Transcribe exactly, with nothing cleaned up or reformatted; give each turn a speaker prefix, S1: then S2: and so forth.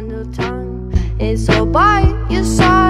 S1: kind of time. It's all by your side.